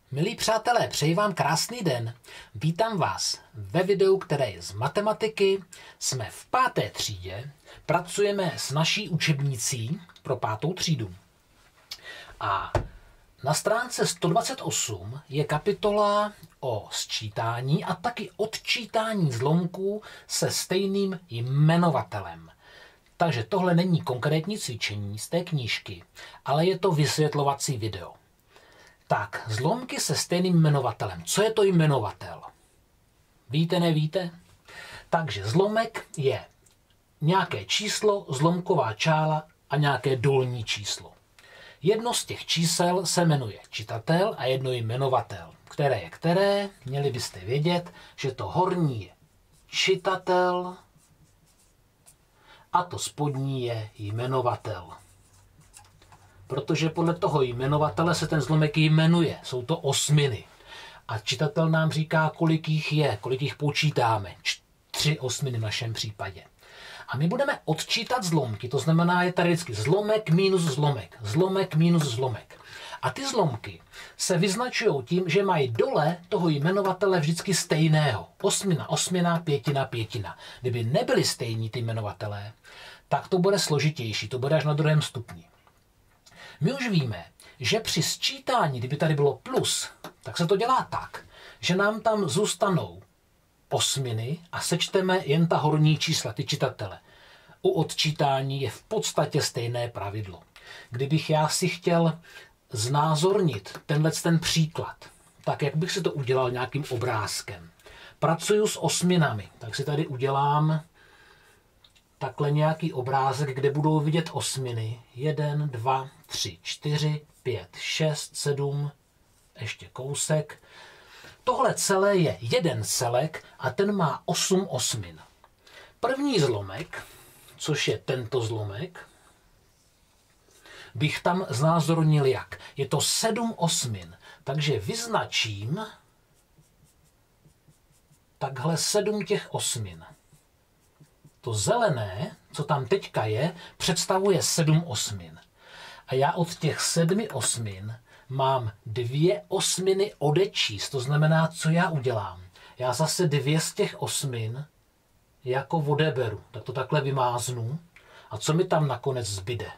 Milí přátelé, přeji vám krásný den. Vítám vás ve videu, které je z matematiky. Jsme v 5. třídě, pracujeme s naší učebnicí pro 5. třídu. A na stránce 128 je kapitola o sčítání a taky odčítání zlomků se stejným jmenovatelem. Takže tohle není konkrétní cvičení z té knížky, ale je to vysvětlovací video. Tak, zlomky se stejným jmenovatelem. Co je to jmenovatel? Víte, nevíte? Takže zlomek je nějaké číslo, zlomková čára a nějaké dolní číslo. Jedno z těch čísel se jmenuje čitatel a jedno jmenovatel. Které je které? Měli byste vědět, že to horní je čitatel a to spodní je jmenovatel. Protože podle toho jmenovatele se ten zlomek jmenuje. Jsou to osminy. A čitatel nám říká, kolik jich je, kolik jich počítáme. 3 osminy v našem případě. A my budeme odčítat zlomky, to znamená, je tady vždycky zlomek minus zlomek, zlomek minus zlomek. A ty zlomky se vyznačují tím, že mají dole toho jmenovatele vždycky stejného. Osmina, osmina, pětina, pětina. Kdyby nebyly stejní ty jmenovatelé, tak to bude složitější, to bude až na 2. stupni. My už víme, že při sčítání, kdyby tady bylo plus, tak se to dělá tak, že nám tam zůstanou osminy a sečteme jen ta horní čísla, ty čitatele. U odčítání je v podstatě stejné pravidlo. Kdybych já si chtěl znázornit ten příklad, tak jak bych si to udělal nějakým obrázkem. Pracuju s osminami, tak si tady udělám takhle nějaký obrázek, kde budou vidět osminy. 1, 2, 3, 4, 5, 6, 7, ještě kousek. Tohle celé je jeden celek a ten má 8 osmin. První zlomek, což je tento zlomek, bych tam znázornil jak. Je to 7 osmin, takže vyznačím takhle 7 těch osmin. To zelené, co tam teďka je, představuje 7 osmin. A já od těch 7 osmin mám 2 osminy odečíst. To znamená, co já udělám? Já zase 2 z těch osmin jako odeberu. Tak to takhle vymáznu. A co mi tam nakonec zbyde?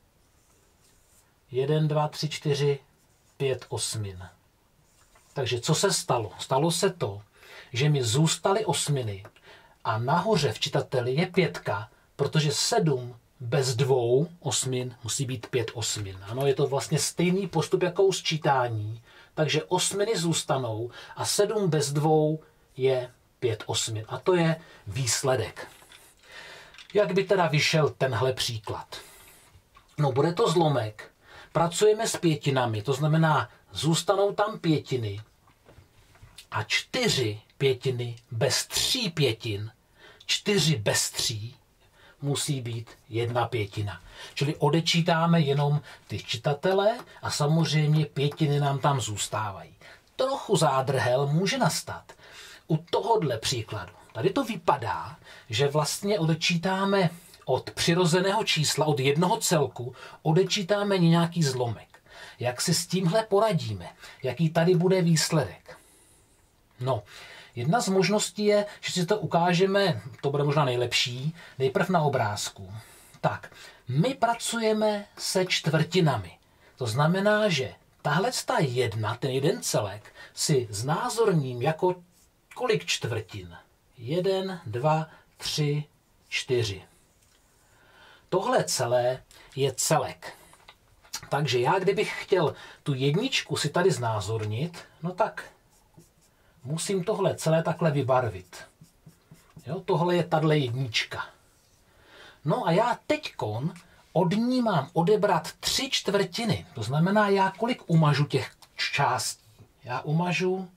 1, 2, 3, 4, 5 osmin. Takže co se stalo? Stalo se to, že mi zůstaly osminy a nahoře v čitateli je 5, protože 7 bez 2 osmin musí být 5 osmin. Ano, je to vlastně stejný postup jako u sčítání, takže osminy zůstanou a 7 bez 2 je 5 osmin. A to je výsledek. Jak by teda vyšel tenhle příklad? No, bude to zlomek. Pracujeme s pětinami, to znamená, zůstanou tam pětiny a 4 pětiny bez 3 pětin, 4 bez 3 musí být 1 pětina. Čili odečítáme jenom ty čitatele a samozřejmě pětiny nám tam zůstávají. Trochu zádrhel může nastat u tohohle příkladu. Tady to vypadá, že vlastně odečítáme od přirozeného čísla, od jednoho celku, odečítáme nějaký zlomek. Jak si s tímhle poradíme? Jaký tady bude výsledek? No, jedna z možností je, že si to ukážeme, to bude možná nejlepší, nejprv na obrázku. Tak, my pracujeme se čtvrtinami. To znamená, že tahle jedna, ten jeden celek, si znázorním jako kolik čtvrtin? 1, 2, 3, 4. Tohle celé je celek. Takže já, kdybych chtěl tu jedničku si tady znázornit, no tak musím tohle celé takhle vybarvit. Jo, tohle je tahle jednička. No a já teďkon od ní mám odebrat 3 čtvrtiny. To znamená, já kolik umažu těch částí? Já umažu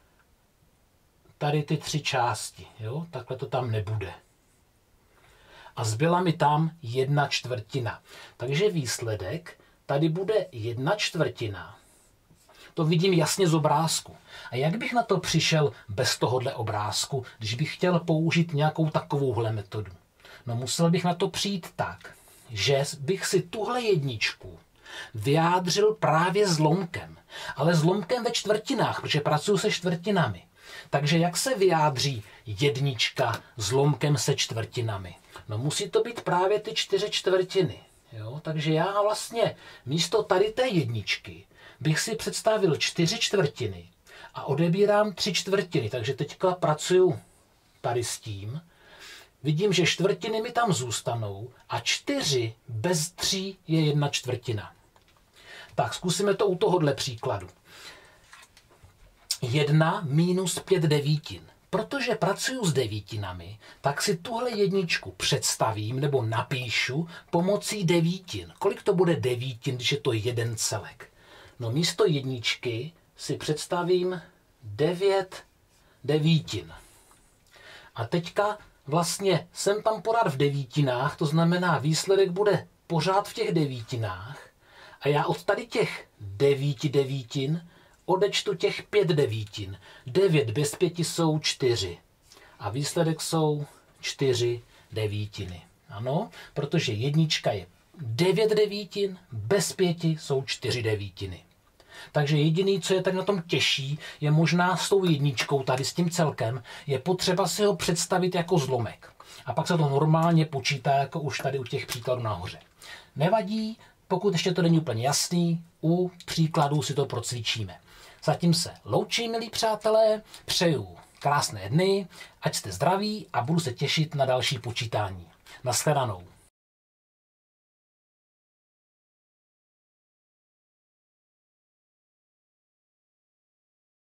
tady ty 3 části. Jo, takhle to tam nebude. A zbyla mi tam 1 čtvrtina. Takže výsledek tady bude 1 čtvrtina. To vidím jasně z obrázku. A jak bych na to přišel bez tohohle obrázku, když bych chtěl použít nějakou takovouhle metodu? No musel bych na to přijít tak, že bych si tuhle jedničku vyjádřil právě zlomkem. Ale zlomkem ve čtvrtinách, protože pracuju se čtvrtinami. Takže jak se vyjádří jednička zlomkem se čtvrtinami? No musí to být právě ty 4/4. Jo? Takže já vlastně místo tady té jedničky bych si představil 4/4 a odebírám 3/4. Takže teďka pracuju tady s tím. Vidím, že čtvrtiny mi tam zůstanou a 4 bez 3 je 1/4. Tak zkusíme to u tohohle příkladu. 1 minus 5 devítin. Protože pracuju s devítinami, tak si tuhle jedničku představím nebo napíšu pomocí devítin. Kolik to bude devítin, když je to jeden celek? No místo jedničky si představím 9 devítin. A teďka vlastně jsem tam pořád v devítinách, to znamená výsledek bude pořád v těch devítinách a já od tady těch 9 devítin odečtu těch 5 devítin. 9 bez 5 jsou 4. A výsledek jsou 4 devítiny. Ano, protože jednička je 9 devítin, bez 5 jsou 4 devítiny. Takže jediný, co je tady na tom těžší, je možná s tou jedničkou, tady s tím celkem, je potřeba si ho představit jako zlomek. A pak se to normálně počítá, jako už tady u těch příkladů nahoře. Nevadí, pokud ještě to není úplně jasný, u příkladů si to procvičíme. Zatím se loučím, milí přátelé, přeju krásné dny, ať jste zdraví a budu se těšit na další počítání. Nashledanou.